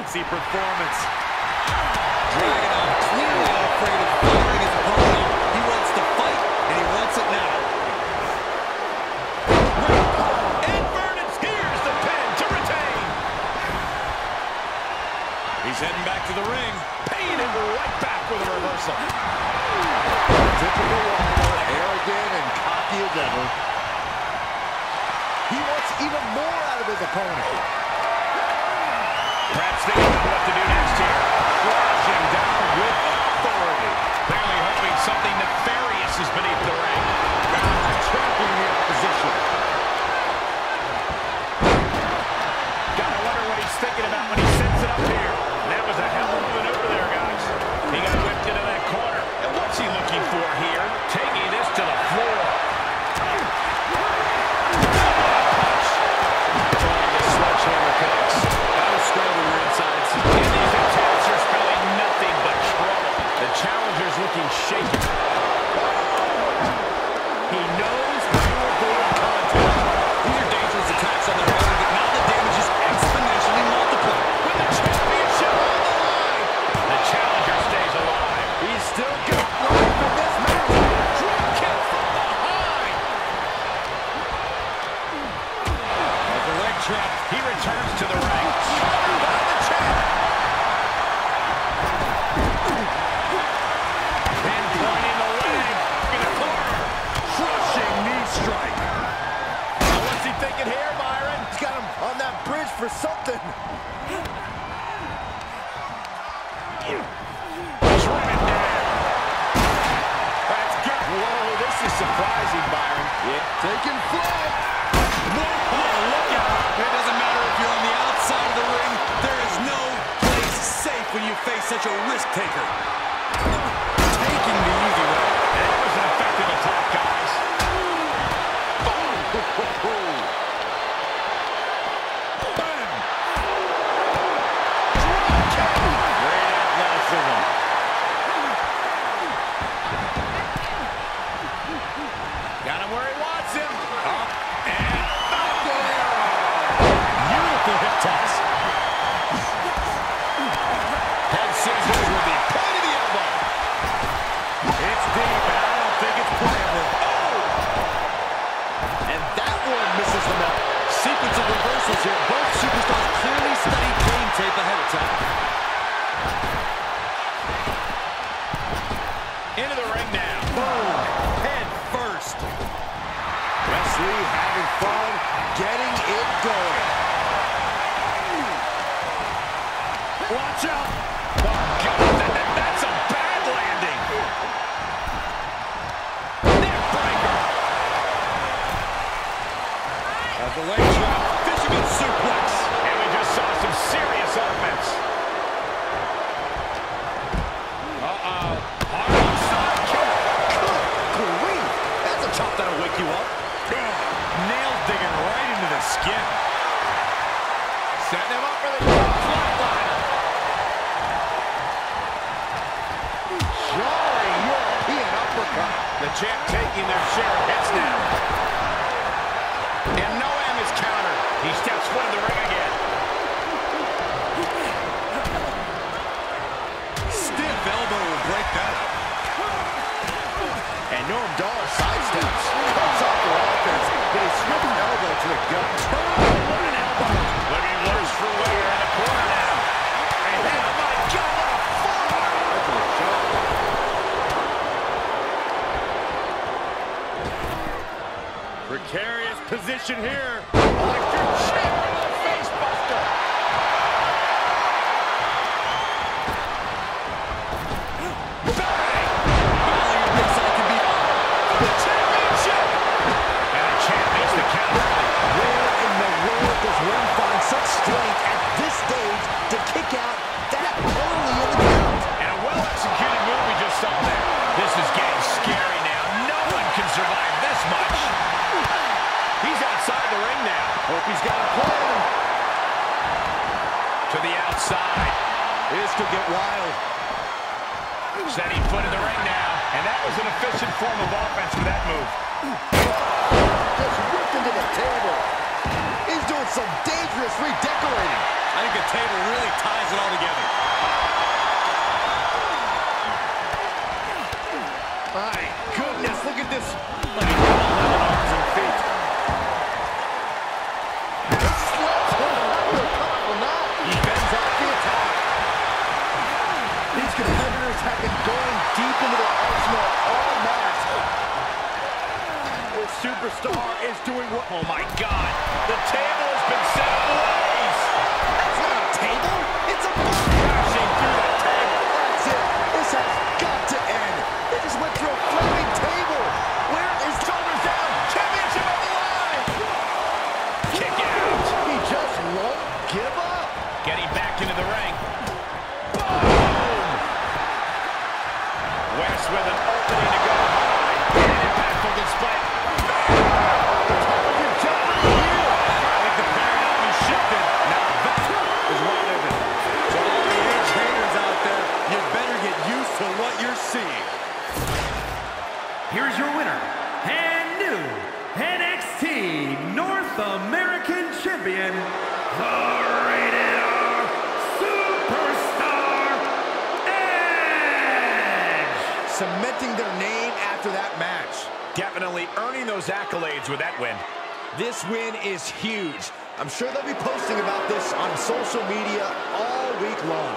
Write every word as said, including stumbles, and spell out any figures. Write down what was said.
fancy performance. Dragunov clearly not afraid of firing his opponent. He wants to fight, and he wants it now. Inverted spears the pin to retain. He's heading back to the ring. Paying it right back with a reversal. Typical Waldo, arrogant and cocky as ever. He wants even more out of his opponent. Perhaps thinking about what to do next here. Crashing down with authority. Clearly hoping something nefarious is beneath the ring. Trampling the opposition. Gotta wonder what he's thinking about when he sets it up here. That was a hell of a maneuver there, guys. He got whipped into that corner. And what's he looking for here? Taking this to the floor. Trying to sledgehammer connects. That was scrambled your insides. And these attacks are spelling nothing but trouble. The challenger's looking shaky. He knows how to avoid contact. These are dangerous attacks on their own, but now the damage is exponentially multiplied. With the championship on the line. The challenger stays alive. He's still got life in this match. Drop kick from behind. As a leg trap, He returns to the ring. Shattered by the champ. Pinpointing the leg. In the corner. Crushing knee strike. Now what's he thinking here, Byron? He's got him on that bridge for something. Trim it down. That's good. Whoa, this is surprising, Byron. Yeah, taking flight. Whoa, look out. it doesn't matter if you're on the outside of the ring. There is no place safe when you face such a risk taker. Taking the easy way. That was an effective attack, guys. Bam. Drop kick. Great athleticism. Got him where he wants him. Up and up. Beautiful hip toss. Head scissors with the point of the elbow. It's deep, and I don't think it's playable. Oh! And that one misses the mark. Sequence of reversals here. Both superstars clearly studied game tape ahead of time. Into the ring now. Boom. Head first. Wesley having fun, getting it going. Watch out. Oh, God, that, that, that's a bad landing. Neck breaker. As the leg trap, fisherman suplex. And we just saw some serious offense. Uh-oh. Hard outside kick. Good grief. That's a chop that'll wake you up. Nails digging right into the skin. Setting him up for the flatliner. Jarring European uppercut. The champ taking their share of hits now. And Noam is countered. He steps foot in the ring again. Stiff elbow will break that up. And Noam Dar sidesteps. Cuts off the offense. But a swift elbow to the gut. What an elbow. Looking worse for wear in the corner now. And oh my God, what a forearm. That's a shot. Precarious position here. Electric chair with a face buster. Bang! All your big side can be The championship. And the champ makes the count. Where in the world does one find such strength at this stage to kick out that early in the count? And a well-executed move we just saw there. This is getting scary now. No one can survive this much. He's outside the ring now. Hope he's got a plan. To the outside. This could get wild. Setting foot in the ring now. And that was an efficient form of offense for that move. Just whipped into the table. He's doing some dangerous redecorating. I think the table really ties it all wondering what... Oh, my God. The table has been set ablaze. That's not a table. It's a box. Crashing through the table. That's it. This has got to end. They just went through a flaming table. Where is... Shoulders down. Championship on the line. Kick out. He just won't give up. Getting back into the ring. Boom! West with an opening to go high. An impactful display. Target jumping here. I think the paradigm is shifted. Now that is wide open. To all the edge haters out there, you better get used to what you're seeing. Here's your winner, and new N X T North American Champion, the Rated R Superstar, Edge! Cementing their name after that match. Definitely earning those accolades with that win. This win is huge. I'm sure they'll be posting about this on social media all week long.